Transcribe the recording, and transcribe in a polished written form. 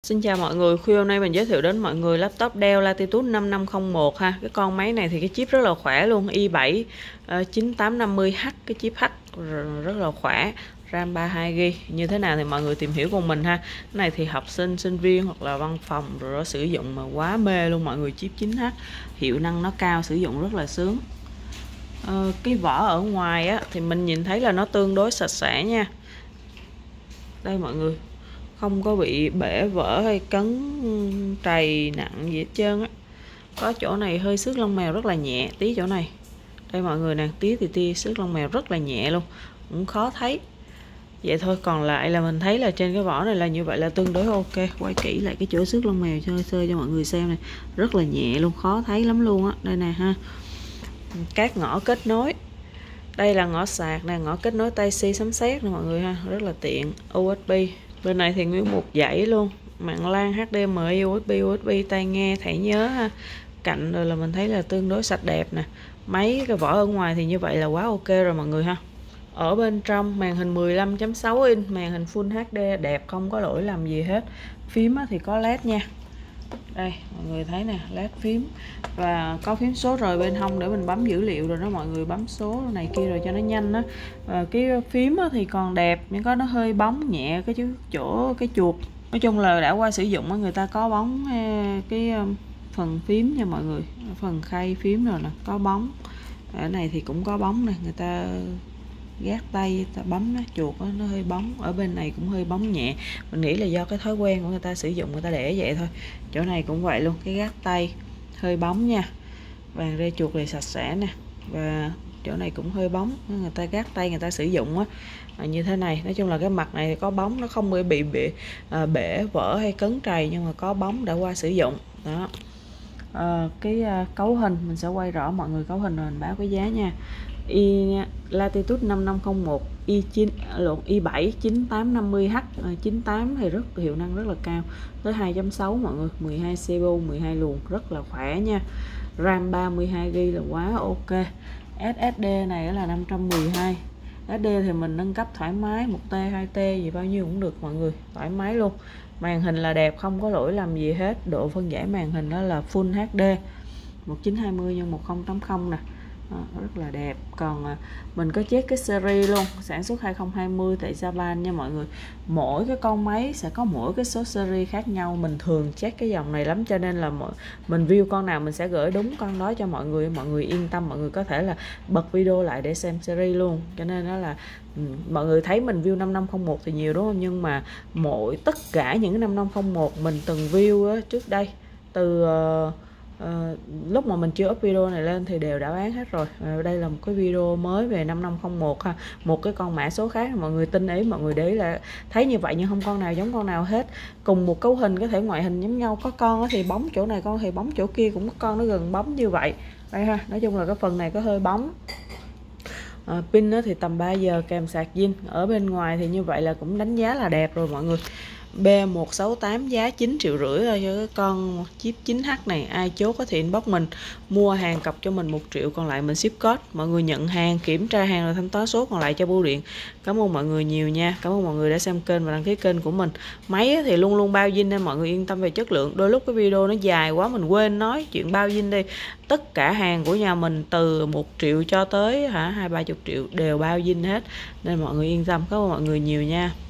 Xin chào mọi người, khuya hôm nay mình giới thiệu đến mọi người laptop Dell Latitude 5501 ha. Cái con máy này thì cái chip rất là khỏe luôn, i7 9850H, cái chip H rất là khỏe, RAM 32GB. Như thế nào thì mọi người tìm hiểu cùng mình ha. Cái này thì học sinh, sinh viên hoặc là văn phòng rồi đó sử dụng mà quá mê luôn mọi người, chip 9H, hiệu năng nó cao, sử dụng rất là sướng. Cái vỏ ở ngoài á thì mình nhìn thấy là nó tương đối sạch sẽ nha. Đây mọi người, không có bị bể vỡ hay cấn trầy nặng gì hết trơn á. Có chỗ này hơi xước lông mèo rất là nhẹ, tí chỗ này đây mọi người nè, tí xước lông mèo rất là nhẹ luôn, cũng khó thấy vậy thôi. Còn lại là mình thấy là trên cái vỏ này là như vậy là tương đối ok. Quay kỹ lại cái chỗ xước lông mèo sơ cho mọi người xem này, rất là nhẹ luôn, khó thấy lắm luôn á. Đây nè ha, các ngõ kết nối, đây là ngõ sạc nè, ngõ kết nối Type-C sấm sét nè mọi người ha, rất là tiện. USB bên này thì nguyên một dãy luôn, mạng LAN, HDMI, USB, tai nghe, thẻ nhớ ha. Cạnh rồi là mình thấy là tương đối sạch đẹp nè. Máy cái vỏ ở ngoài thì như vậy là quá ok rồi mọi người ha. Ở bên trong màn hình 15.6 inch, màn hình Full HD đẹp, không có lỗi làm gì hết. Phím thì có LED nha. Đây mọi người thấy nè, led phím và có phím số rồi bên hông để mình bấm dữ liệu rồi đó mọi người, bấm số này kia rồi cho nó nhanh đó. Và cái phím thì còn đẹp nhưng có nó hơi bóng nhẹ cái chỗ cái chuột. Nói chung là đã qua sử dụng người ta có bóng cái phần phím nha mọi người, phần khay phím rồi nè có bóng. Ở này thì cũng có bóng này, người ta gác tay ta bấm chuột nó hơi bóng. Ở bên này cũng hơi bóng nhẹ, mình nghĩ là do cái thói quen của người ta sử dụng, người ta để vậy thôi. Chỗ này cũng vậy luôn, cái gác tay hơi bóng nha. Bàn rê chuột này sạch sẽ nè, và chỗ này cũng hơi bóng, người ta gác tay người ta sử dụng á như thế này. Nói chung là cái mặt này có bóng, nó không bị bể vỡ hay cấn trầy, nhưng mà có bóng đã qua sử dụng đó. Cấu hình mình sẽ quay rõ mọi người cấu hình rồi mình báo cái giá nha. Latitude 5501 i7 9850H, 98 thì hiệu năng rất là cao, tới 2.6 mọi người, 12 CPU, 12 luồng, rất là khỏe nha. RAM 32GB là quá ok. SSD này là 512. SD thì mình nâng cấp thoải mái, 1T 2T gì bao nhiêu cũng được mọi người, thoải mái luôn. Màn hình là đẹp, không có lỗi làm gì hết. Độ phân giải màn hình đó là Full HD 1920 x 1080 nè. Rất là đẹp. Còn mình có check cái series luôn, sản xuất 2020 tại Japan nha mọi người. Mỗi cái con máy sẽ có mỗi cái số series khác nhau, mình thường check cái dòng này lắm, cho nên là mình view con nào mình sẽ gửi đúng con đó cho mọi người yên tâm, mọi người có thể là bật video lại để xem series luôn. Cho nên đó là mọi người thấy mình view 5501 thì nhiều đúng không, nhưng mà tất cả những cái 5501 mình từng view trước đây, từ lúc mà mình chưa up video này lên thì đều đã bán hết rồi. Đây là một cái video mới về 5501 ha, một cái con mã số khác, mọi người tinh ý, mọi người để ý là thấy như vậy nhưng không con nào giống con nào hết. Cùng một cấu hình có thể ngoại hình giống nhau, có con thì bóng chỗ này, con thì bóng chỗ kia, cũng có con nó gần bóng như vậy đây ha. Nói chung là cái phần này có hơi bóng. Pin thì tầm 3 giờ kèm sạc zin. Ở bên ngoài thì như vậy là cũng đánh giá là đẹp rồi mọi người. B168 giá 9,5 triệu thôi cho cái con chip 9H này. Ai chốt thì inbox mình, mua hàng cọc cho mình 1 triệu, còn lại mình ship code. Mọi người nhận hàng, kiểm tra hàng rồi thanh toán số còn lại cho bưu điện. Cảm ơn mọi người nhiều nha. Cảm ơn mọi người đã xem kênh và đăng ký kênh của mình. Máy thì luôn luôn bao zin nên mọi người yên tâm về chất lượng. Đôi lúc cái video nó dài quá mình quên nói chuyện bao zin đi. Tất cả hàng của nhà mình từ 1 triệu cho tới 20-30 triệu đều bao zin hết, nên mọi người yên tâm. Cảm ơn mọi người nhiều nha.